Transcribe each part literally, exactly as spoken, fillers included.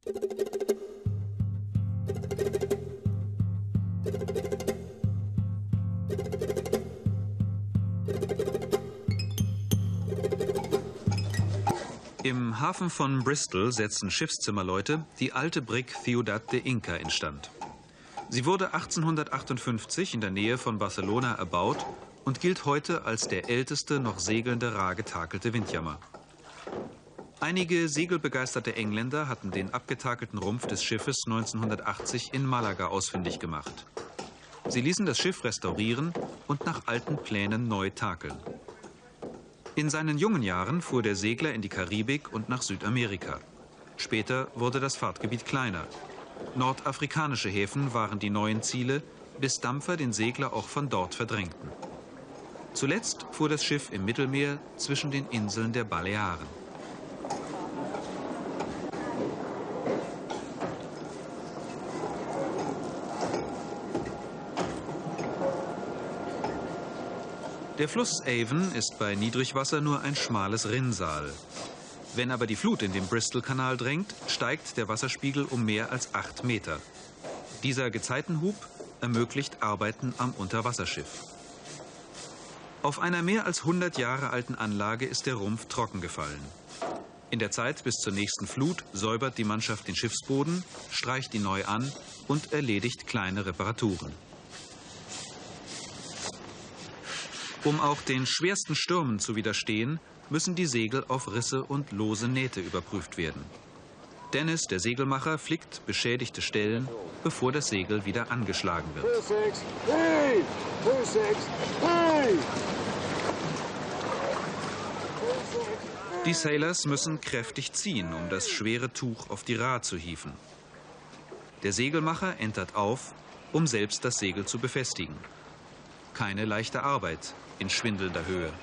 Im Hafen von Bristol setzen Schiffszimmerleute die alte Brigg Ciudad de Inca instand. Sie wurde achtzehnhundertachtundfünfzig in der Nähe von Barcelona erbaut und gilt heute als der älteste noch segelnde rar getakelte Windjammer. Einige segelbegeisterte Engländer hatten den abgetakelten Rumpf des Schiffes neunzehnhundertachtzig in Malaga ausfindig gemacht. Sie ließen das Schiff restaurieren und nach alten Plänen neu takeln. In seinen jungen Jahren fuhr der Segler in die Karibik und nach Südamerika. Später wurde das Fahrtgebiet kleiner. Nordafrikanische Häfen waren die neuen Ziele, bis Dampfer den Segler auch von dort verdrängten. Zuletzt fuhr das Schiff im Mittelmeer zwischen den Inseln der Balearen. Der Fluss Avon ist bei Niedrigwasser nur ein schmales Rinnsal. Wenn aber die Flut in den Bristol-Kanal drängt, steigt der Wasserspiegel um mehr als acht Meter. Dieser Gezeitenhub ermöglicht Arbeiten am Unterwasserschiff. Auf einer mehr als hundert Jahre alten Anlage ist der Rumpf trockengefallen. In der Zeit bis zur nächsten Flut säubert die Mannschaft den Schiffsboden, streicht ihn neu an und erledigt kleine Reparaturen. Um auch den schwersten Stürmen zu widerstehen, müssen die Segel auf Risse und lose Nähte überprüft werden. Dennis, der Segelmacher, flickt beschädigte Stellen, bevor das Segel wieder angeschlagen wird. Die Sailors müssen kräftig ziehen, um das schwere Tuch auf die Ra zu hieven. Der Segelmacher entert auf, um selbst das Segel zu befestigen. Keine leichte Arbeit in schwindelnder Höhe.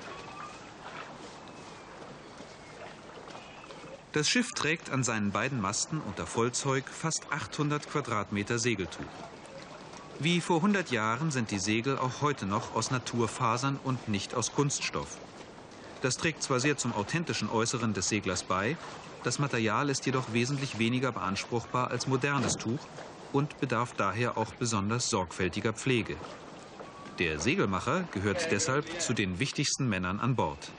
Das Schiff trägt an seinen beiden Masten unter Vollzeug fast achthundert Quadratmeter Segeltuch. Wie vor hundert Jahren sind die Segel auch heute noch aus Naturfasern und nicht aus Kunststoff. Das trägt zwar sehr zum authentischen Äußeren des Seglers bei, das Material ist jedoch wesentlich weniger beanspruchbar als modernes Tuch und bedarf daher auch besonders sorgfältiger Pflege. Der Segelmacher gehört deshalb zu den wichtigsten Männern an Bord.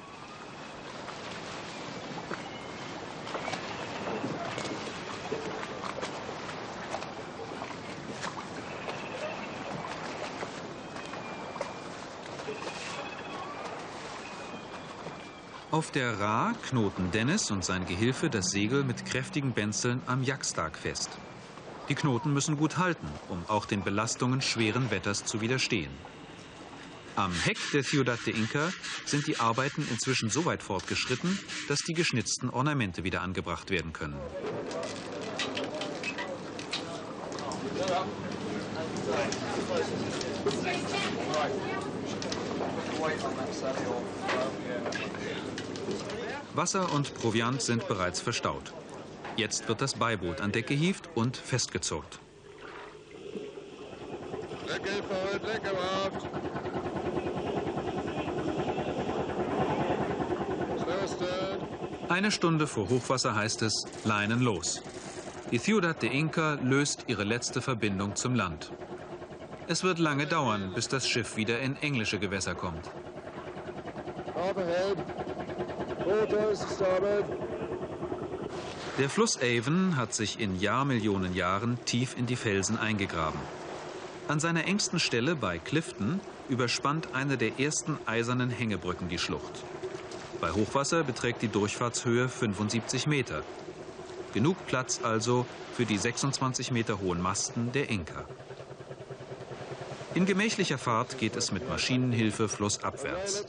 Auf der Ra knoten Dennis und sein Gehilfe das Segel mit kräftigen Bänzeln am Jackstark fest. Die Knoten müssen gut halten, um auch den Belastungen schweren Wetters zu widerstehen. Am Heck der Ciudad de Inca sind die Arbeiten inzwischen so weit fortgeschritten, dass die geschnitzten Ornamente wieder angebracht werden können. Wasser und Proviant sind bereits verstaut. Jetzt wird das Beiboot an Deck gehievt und festgezurrt. Eine Stunde vor Hochwasser heißt es, Leinen los. Die Ciudad de Inca löst ihre letzte Verbindung zum Land. Es wird lange dauern, bis das Schiff wieder in englische Gewässer kommt. Der Fluss Avon hat sich in Jahrmillionen Jahren tief in die Felsen eingegraben. An seiner engsten Stelle bei Clifton überspannt eine der ersten eisernen Hängebrücken die Schlucht. Bei Hochwasser beträgt die Durchfahrtshöhe fünfundsiebzig Meter. Genug Platz also für die sechsundzwanzig Meter hohen Masten der Inca. In gemächlicher Fahrt geht es mit Maschinenhilfe flussabwärts.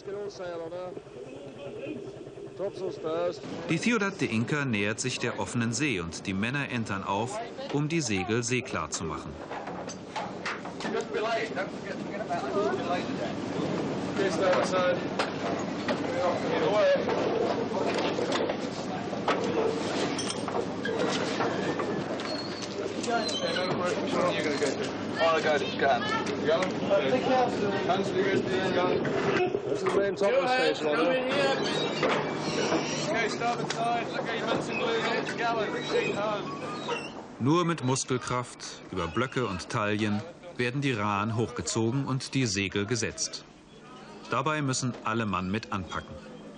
Die Ciudad de Inca nähert sich der offenen See und die Männer entern auf, um die Segel seeklar zu machen. Nur mit Muskelkraft über Blöcke und Taillen werden die Rahen hochgezogen und die Segel gesetzt. Dabei müssen alle Mann mit anpacken.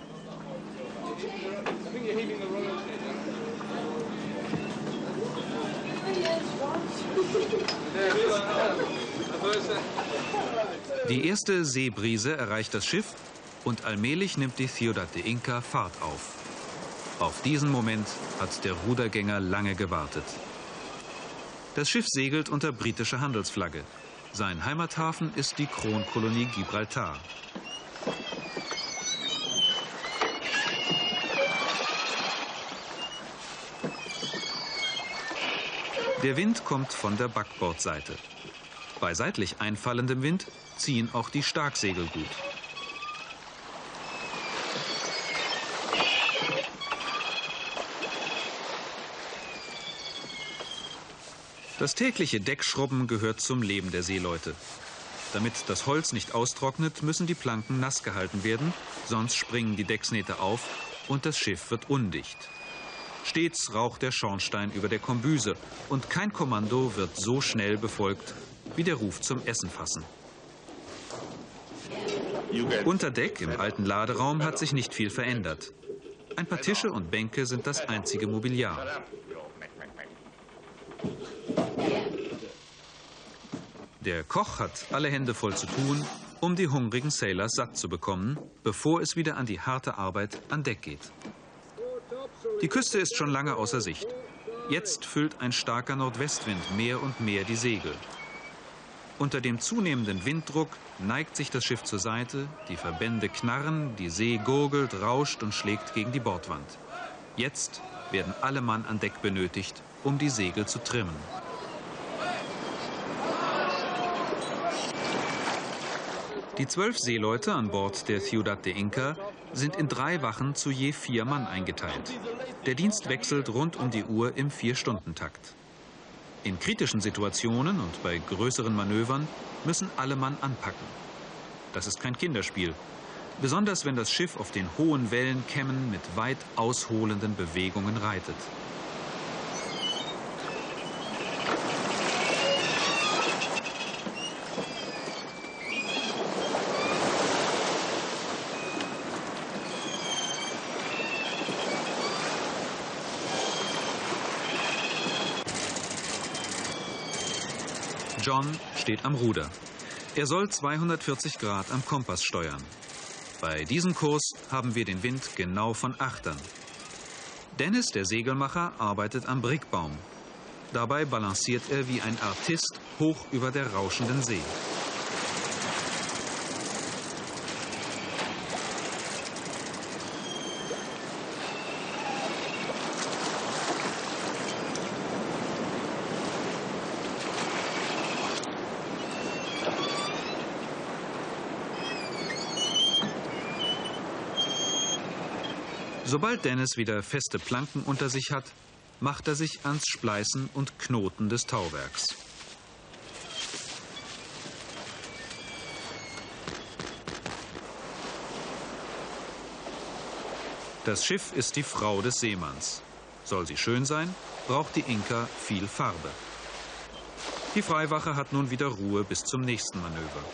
Die erste Seebrise erreicht das Schiff und allmählich nimmt die Ciudad de Inca Fahrt auf. Auf diesen Moment hat der Rudergänger lange gewartet. Das Schiff segelt unter britischer Handelsflagge. Sein Heimathafen ist die Kronkolonie Gibraltar. Der Wind kommt von der Backbordseite. Bei seitlich einfallendem Wind ziehen auch die Starksegel gut. Das tägliche Deckschrubben gehört zum Leben der Seeleute. Damit das Holz nicht austrocknet, müssen die Planken nass gehalten werden, sonst springen die Decksnähte auf und das Schiff wird undicht. Stets raucht der Schornstein über der Kombüse und kein Kommando wird so schnell befolgt wie der Ruf zum Essen fassen. Unter Deck im alten Laderaum hat sich nicht viel verändert. Ein paar Tische und Bänke sind das einzige Mobiliar. Der Koch hat alle Hände voll zu tun, um die hungrigen Sailors satt zu bekommen, bevor es wieder an die harte Arbeit an Deck geht. Die Küste ist schon lange außer Sicht. Jetzt füllt ein starker Nordwestwind mehr und mehr die Segel. Unter dem zunehmenden Winddruck neigt sich das Schiff zur Seite, die Verbände knarren, die See gurgelt, rauscht und schlägt gegen die Bordwand. Jetzt werden alle Mann an Deck benötigt, um die Segel zu trimmen. Die zwölf Seeleute an Bord der Ciudad de Inca sind in drei Wachen zu je vier Mann eingeteilt. Der Dienst wechselt rund um die Uhr im Vier-Stunden-Takt. In kritischen Situationen und bei größeren Manövern müssen alle Mann anpacken. Das ist kein Kinderspiel, besonders wenn das Schiff auf den hohen Wellenkämmen mit weit ausholenden Bewegungen reitet. John steht am Ruder. Er soll zweihundertvierzig Grad am Kompass steuern. Bei diesem Kurs haben wir den Wind genau von Achtern. Dennis, der Segelmacher, arbeitet am Brickbaum. Dabei balanciert er wie ein Artist hoch über der rauschenden See. Sobald Dennis wieder feste Planken unter sich hat, macht er sich ans Spleißen und Knoten des Tauwerks. Das Schiff ist die Frau des Seemanns. Soll sie schön sein, braucht die Inca viel Farbe. Die Freiwache hat nun wieder Ruhe bis zum nächsten Manöver.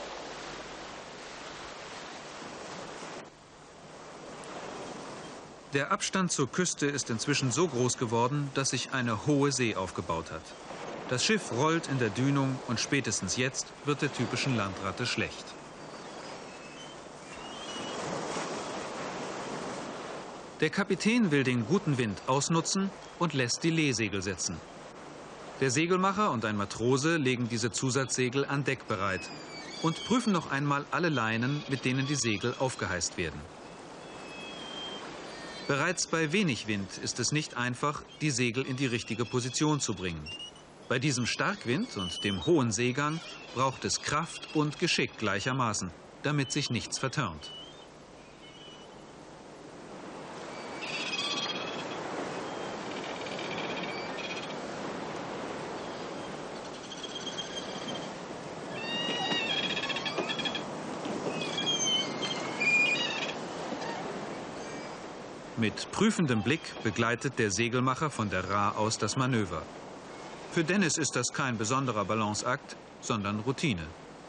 Der Abstand zur Küste ist inzwischen so groß geworden, dass sich eine hohe See aufgebaut hat. Das Schiff rollt in der Dünung und spätestens jetzt wird der typischen Landratte schlecht. Der Kapitän will den guten Wind ausnutzen und lässt die Lehsegel setzen. Der Segelmacher und ein Matrose legen diese Zusatzsegel an Deck bereit und prüfen noch einmal alle Leinen, mit denen die Segel aufgeheißt werden. Bereits bei wenig Wind ist es nicht einfach, die Segel in die richtige Position zu bringen. Bei diesem Starkwind und dem hohen Seegang braucht es Kraft und Geschick gleichermaßen, damit sich nichts vertörnt. Mit prüfendem Blick begleitet der Segelmacher von der Ra aus das Manöver. Für Dennis ist das kein besonderer Balanceakt, sondern Routine.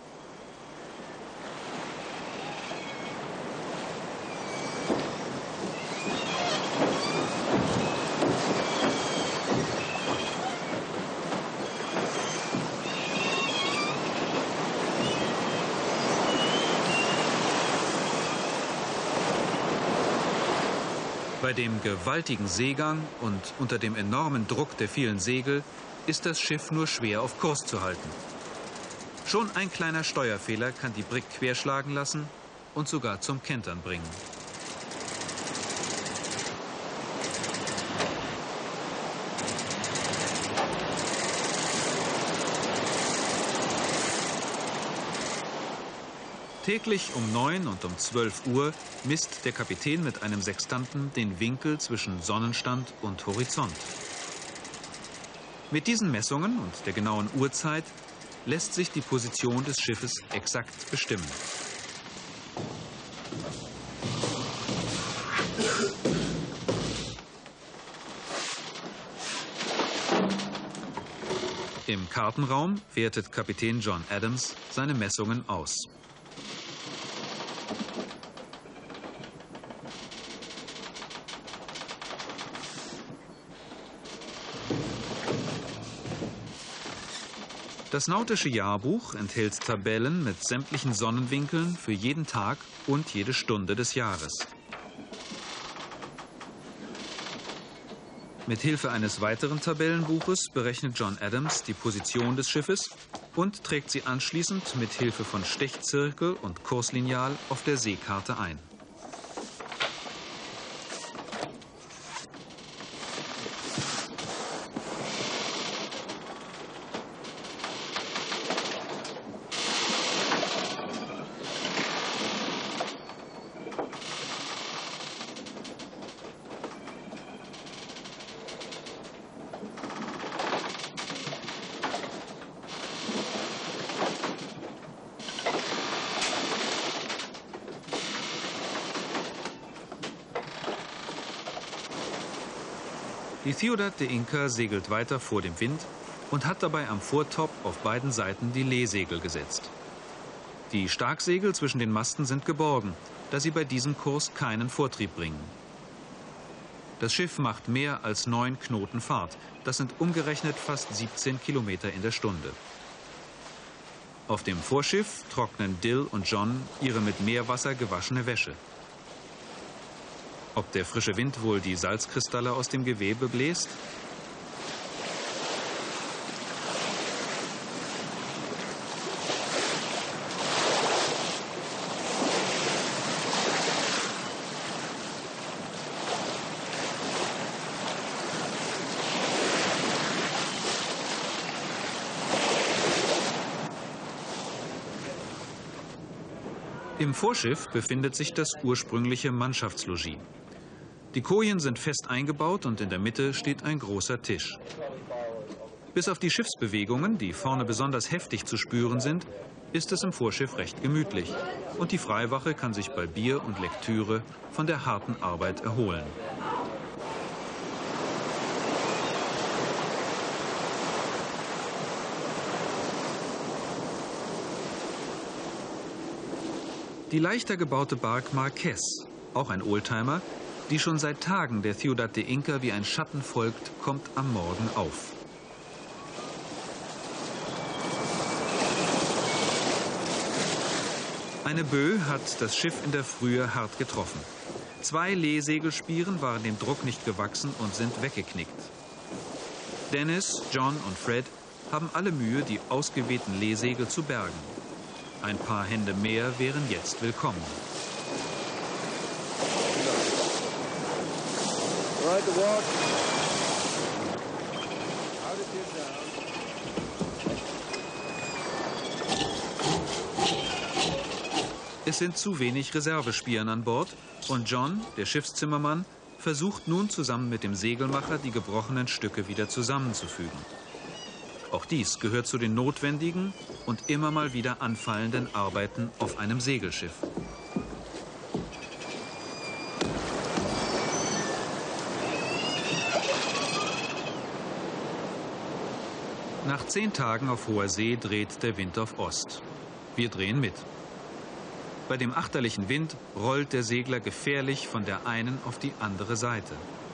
Bei dem gewaltigen Seegang und unter dem enormen Druck der vielen Segel ist das Schiff nur schwer auf Kurs zu halten. Schon ein kleiner Steuerfehler kann die Brigg querschlagen lassen und sogar zum Kentern bringen. Täglich um neun und um zwölf Uhr misst der Kapitän mit einem Sextanten den Winkel zwischen Sonnenstand und Horizont. Mit diesen Messungen und der genauen Uhrzeit lässt sich die Position des Schiffes exakt bestimmen. Im Kartenraum wertet Kapitän John Adams seine Messungen aus. Das nautische Jahrbuch enthält Tabellen mit sämtlichen Sonnenwinkeln für jeden Tag und jede Stunde des Jahres. Mit Hilfe eines weiteren Tabellenbuches berechnet John Adams die Position des Schiffes und trägt sie anschließend mit Hilfe von Stechzirkel und Kurslineal auf der Seekarte ein. Die Ciudad de Inca segelt weiter vor dem Wind und hat dabei am Vortop auf beiden Seiten die Leesegel gesetzt. Die Starksegel zwischen den Masten sind geborgen, da sie bei diesem Kurs keinen Vortrieb bringen. Das Schiff macht mehr als neun Knoten Fahrt. Das sind umgerechnet fast siebzehn Kilometer in der Stunde. Auf dem Vorschiff trocknen Dill und John ihre mit Meerwasser gewaschene Wäsche. Ob der frische Wind wohl die Salzkristalle aus dem Gewebe bläst? Im Vorschiff befindet sich das ursprüngliche Mannschaftslogis. Die Kojen sind fest eingebaut und in der Mitte steht ein großer Tisch. Bis auf die Schiffsbewegungen, die vorne besonders heftig zu spüren sind, ist es im Vorschiff recht gemütlich. Und die Freiwache kann sich bei Bier und Lektüre von der harten Arbeit erholen. Die leichter gebaute Bark Marquess, auch ein Oldtimer, die schon seit Tagen der Ciudad de Inca wie ein Schatten folgt, kommt am Morgen auf. Eine Böe hat das Schiff in der Frühe hart getroffen. Zwei Leesegelspieren waren dem Druck nicht gewachsen und sind weggeknickt. Dennis, John und Fred haben alle Mühe, die ausgewehten Leesegel zu bergen. Ein paar Hände mehr wären jetzt willkommen. Es sind zu wenig Reservespieren an Bord und John, der Schiffszimmermann, versucht nun zusammen mit dem Segelmacher die gebrochenen Stücke wieder zusammenzufügen. Auch dies gehört zu den notwendigen und immer mal wieder anfallenden Arbeiten auf einem Segelschiff. Nach zehn Tagen auf hoher See dreht der Wind auf Ost. Wir drehen mit. Bei dem achterlichen Wind rollt der Segler gefährlich von der einen auf die andere Seite.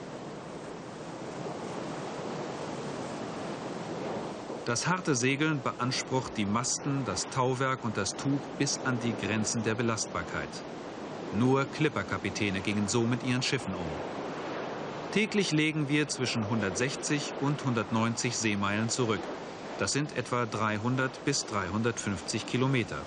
Das harte Segeln beansprucht die Masten, das Tauwerk und das Tuch bis an die Grenzen der Belastbarkeit. Nur Klipperkapitäne gingen so mit ihren Schiffen um. Täglich legen wir zwischen hundertsechzig und hundertneunzig Seemeilen zurück. Das sind etwa dreihundert bis dreihundertfünfzig Kilometer.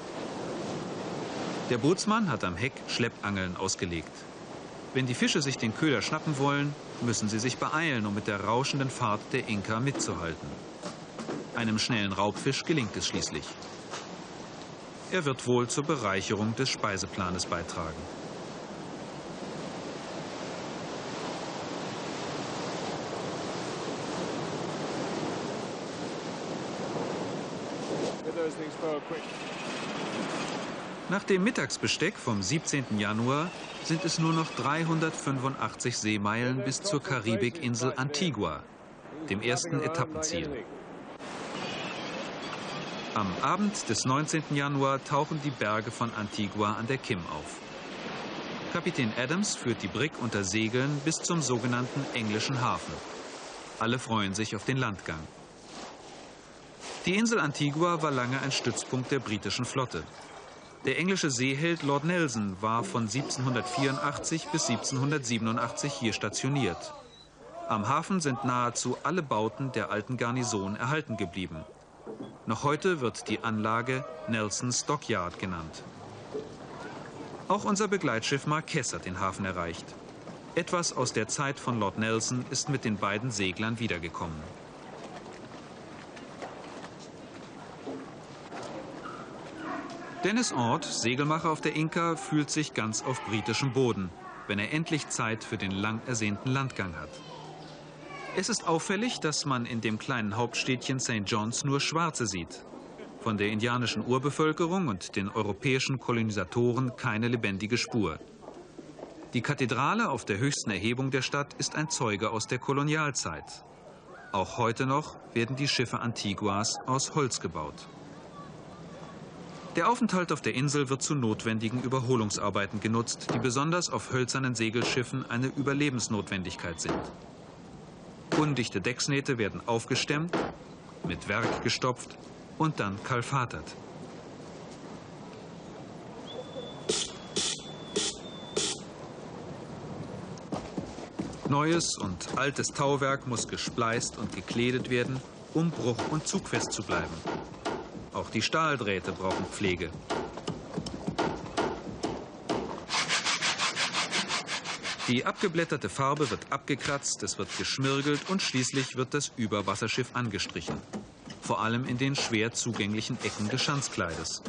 Der Bootsmann hat am Heck Schleppangeln ausgelegt. Wenn die Fische sich den Köder schnappen wollen, müssen sie sich beeilen, um mit der rauschenden Fahrt der Inka mitzuhalten. Einem schnellen Raubfisch gelingt es schließlich. Er wird wohl zur Bereicherung des Speiseplanes beitragen. Nach dem Mittagsbesteck vom siebzehnten Januar sind es nur noch dreihundertfünfundachtzig Seemeilen bis zur Karibikinsel Antigua, dem ersten Etappenziel. Am Abend des neunzehnten Januar tauchen die Berge von Antigua an der Kim auf. Kapitän Adams führt die Brigg unter Segeln bis zum sogenannten englischen Hafen. Alle freuen sich auf den Landgang. Die Insel Antigua war lange ein Stützpunkt der britischen Flotte. Der englische Seeheld Lord Nelson war von siebzehnhundertvierundachtzig bis siebzehnhundertsiebenundachtzig hier stationiert. Am Hafen sind nahezu alle Bauten der alten Garnison erhalten geblieben. Noch heute wird die Anlage Nelson's Dockyard genannt. Auch unser Begleitschiff Marquess hat den Hafen erreicht. Etwas aus der Zeit von Lord Nelson ist mit den beiden Seglern wiedergekommen. Dennis Ord, Segelmacher auf der Inka, fühlt sich ganz auf britischem Boden, wenn er endlich Zeit für den lang ersehnten Landgang hat. Es ist auffällig, dass man in dem kleinen Hauptstädtchen Sankt John's nur Schwarze sieht. Von der indianischen Urbevölkerung und den europäischen Kolonisatoren keine lebendige Spur. Die Kathedrale auf der höchsten Erhebung der Stadt ist ein Zeuge aus der Kolonialzeit. Auch heute noch werden die Schiffe Antiguas aus Holz gebaut. Der Aufenthalt auf der Insel wird zu notwendigen Überholungsarbeiten genutzt, die besonders auf hölzernen Segelschiffen eine Überlebensnotwendigkeit sind. Undichte Decksnähte werden aufgestemmt, mit Werg gestopft und dann kalfatert. Neues und altes Tauwerk muss gespleist und gekledet werden, um bruch- und zugfest zu bleiben. Auch die Stahldrähte brauchen Pflege. Die abgeblätterte Farbe wird abgekratzt, es wird geschmirgelt und schließlich wird das Überwasserschiff angestrichen. Vor allem in den schwer zugänglichen Ecken des Schanzkleides.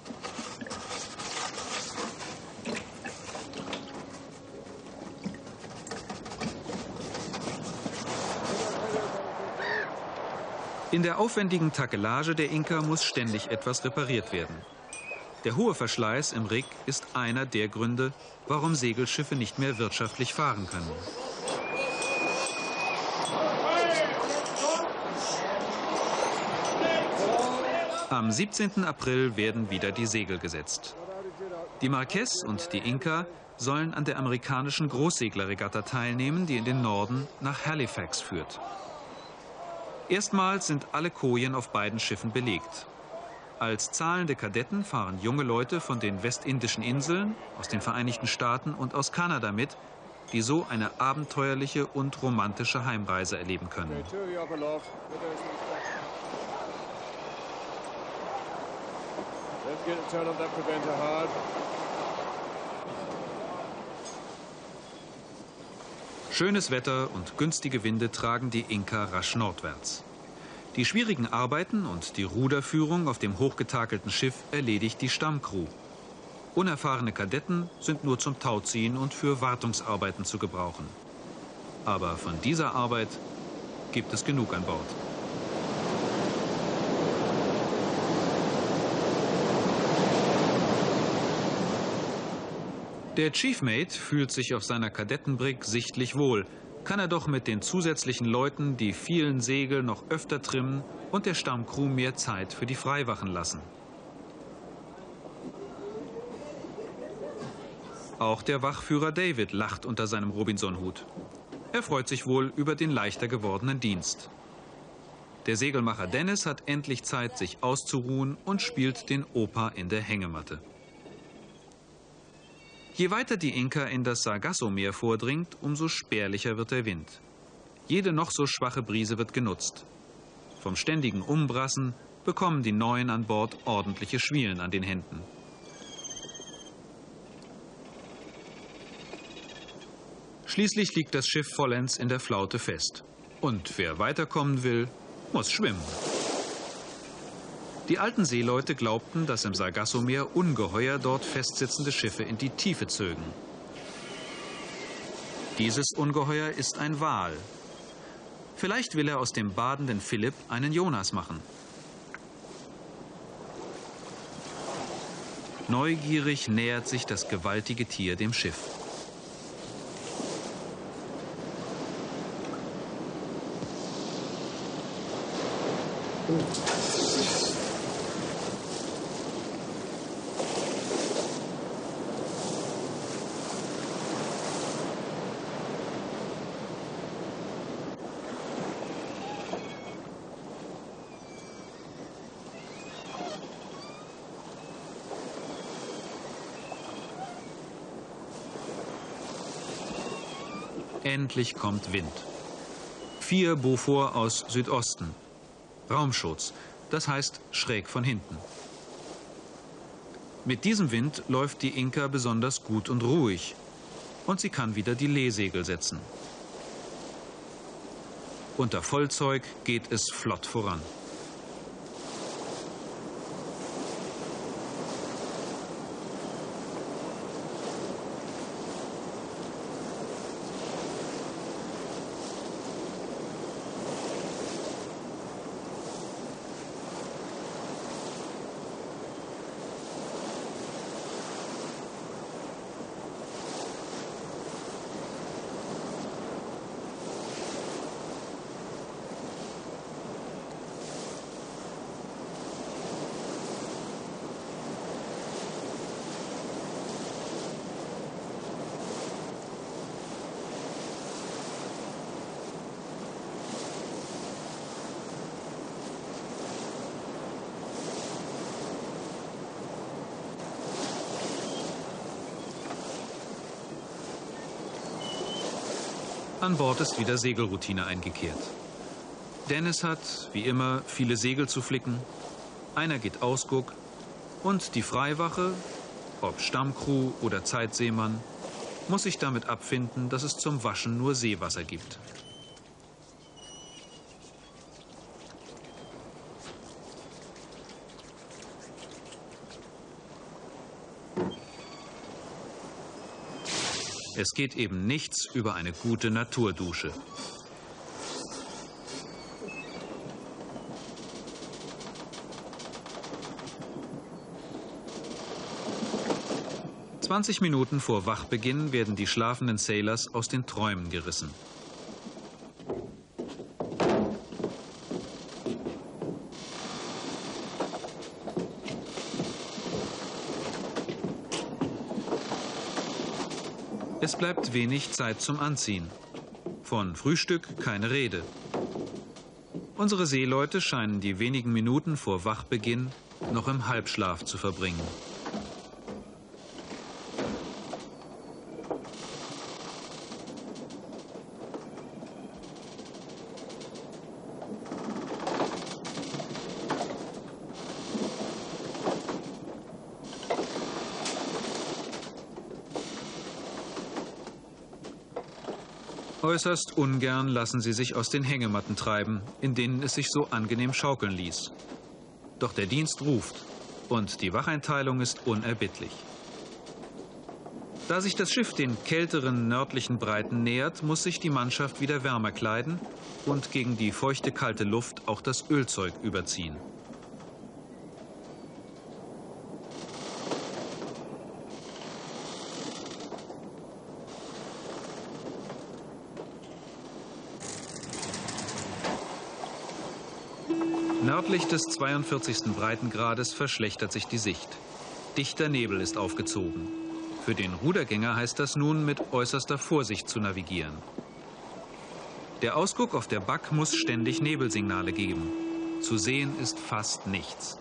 In der aufwendigen Takelage der Inka muss ständig etwas repariert werden. Der hohe Verschleiß im Rig ist einer der Gründe, warum Segelschiffe nicht mehr wirtschaftlich fahren können. Am siebzehnten April werden wieder die Segel gesetzt. Die Marquess und die Inka sollen an der amerikanischen Großseglerregatta teilnehmen, die in den Norden nach Halifax führt. Erstmals sind alle Kojen auf beiden Schiffen belegt. Als zahlende Kadetten fahren junge Leute von den westindischen Inseln, aus den Vereinigten Staaten und aus Kanada mit, die so eine abenteuerliche und romantische Heimreise erleben können. Schönes Wetter und günstige Winde tragen die Inka rasch nordwärts. Die schwierigen Arbeiten und die Ruderführung auf dem hochgetakelten Schiff erledigt die Stammcrew. Unerfahrene Kadetten sind nur zum Tauziehen und für Wartungsarbeiten zu gebrauchen. Aber von dieser Arbeit gibt es genug an Bord. Der Chief Mate fühlt sich auf seiner Kadettenbrigg sichtlich wohl. kann er doch mit den zusätzlichen Leuten die vielen Segel noch öfter trimmen und der Stammcrew mehr Zeit für die Freiwachen lassen. Auch der Wachführer David lacht unter seinem Robinson-Hut. Er freut sich wohl über den leichter gewordenen Dienst. Der Segelmacher Dennis hat endlich Zeit, sich auszuruhen und spielt den Opa in der Hängematte. Je weiter die Inka in das Sargasso-Meer vordringt, umso spärlicher wird der Wind. Jede noch so schwache Brise wird genutzt. Vom ständigen Umbrassen bekommen die Neuen an Bord ordentliche Schwielen an den Händen. Schließlich liegt das Schiff vollends in der Flaute fest. Und wer weiterkommen will, muss schwimmen. Die alten Seeleute glaubten, dass im Sargasso-Meer ungeheuer dort festsitzende Schiffe in die Tiefe zögen. Dieses Ungeheuer ist ein Wal. Vielleicht will er aus dem badenden Philipp einen Jonas machen. Neugierig nähert sich das gewaltige Tier dem Schiff. Endlich kommt Wind. Vier Beaufort aus Südosten. Raumschutz, das heißt schräg von hinten. Mit diesem Wind läuft die Inka besonders gut und ruhig. Und sie kann wieder die Leesegel setzen. Unter Vollzeug geht es flott voran. An Bord ist wieder Segelroutine eingekehrt. Dennis hat, wie immer, viele Segel zu flicken. Einer geht Ausguck. Und die Freiwache, ob Stammcrew oder Zeitseemann, muss sich damit abfinden, dass es zum Waschen nur Seewasser gibt. Es geht eben nichts über eine gute Naturdusche. zwanzig Minuten vor Wachbeginn werden die schlafenden Sailors aus den Träumen gerissen. Es bleibt wenig Zeit zum Anziehen. Von Frühstück keine Rede. Unsere Seeleute scheinen die wenigen Minuten vor Wachbeginn noch im Halbschlaf zu verbringen. Äußerst ungern lassen sie sich aus den Hängematten treiben, in denen es sich so angenehm schaukeln ließ. Doch der Dienst ruft und die Wacheinteilung ist unerbittlich. Da sich das Schiff den kälteren nördlichen Breiten nähert, muss sich die Mannschaft wieder wärmer kleiden und gegen die feuchte, kalte Luft auch das Ölzeug überziehen. Nördlich des zweiundvierzigsten Breitengrades verschlechtert sich die Sicht. Dichter Nebel ist aufgezogen. Für den Rudergänger heißt das nun, mit äußerster Vorsicht zu navigieren. Der Ausguck auf der Back muss ständig Nebelsignale geben. Zu sehen ist fast nichts.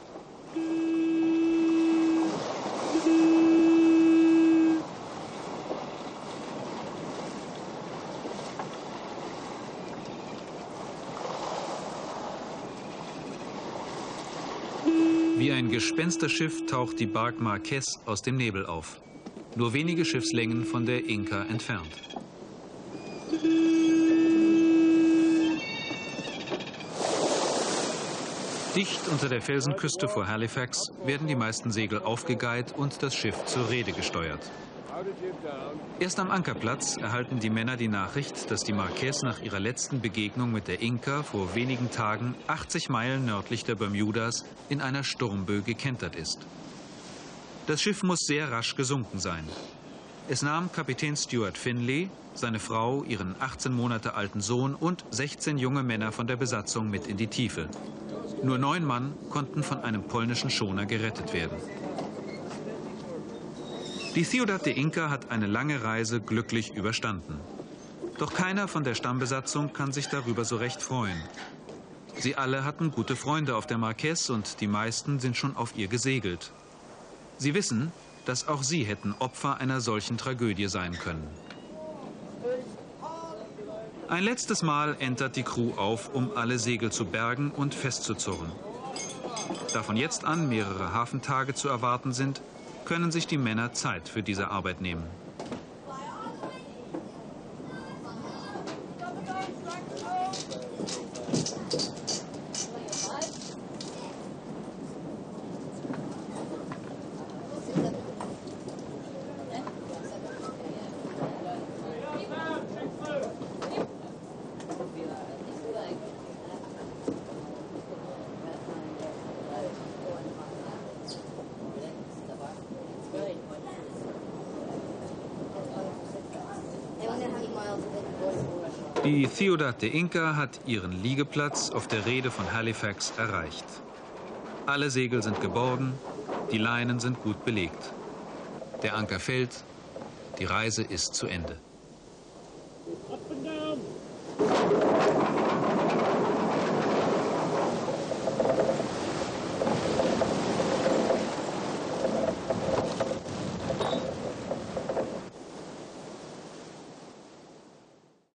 Wie ein Gespensterschiff taucht die Bark Marquess aus dem Nebel auf. Nur wenige Schiffslängen von der Inca entfernt. Dicht unter der Felsenküste vor Halifax werden die meisten Segel aufgegeiht und das Schiff zur Reede gesteuert. Erst am Ankerplatz erhalten die Männer die Nachricht, dass die Marquess nach ihrer letzten Begegnung mit der Inca vor wenigen Tagen achtzig Meilen nördlich der Bermudas in einer Sturmböe gekentert ist. Das Schiff muss sehr rasch gesunken sein. Es nahm Kapitän Stuart Finley, seine Frau, ihren achtzehn Monate alten Sohn und sechzehn junge Männer von der Besatzung mit in die Tiefe. Nur neun Mann konnten von einem polnischen Schoner gerettet werden. Die Ciudad de Inca hat eine lange Reise glücklich überstanden. Doch keiner von der Stammbesatzung kann sich darüber so recht freuen. Sie alle hatten gute Freunde auf der Marquess und die meisten sind schon auf ihr gesegelt. Sie wissen, dass auch sie hätten Opfer einer solchen Tragödie sein können. Ein letztes Mal entert die Crew auf, um alle Segel zu bergen und festzuzurren. Da von jetzt an mehrere Hafentage zu erwarten sind, können sich die Männer Zeit für diese Arbeit nehmen. Die Ciudad de Inca hat ihren Liegeplatz auf der Reede von Halifax erreicht. Alle Segel sind geborgen, die Leinen sind gut belegt. Der Anker fällt, die Reise ist zu Ende. Up and down.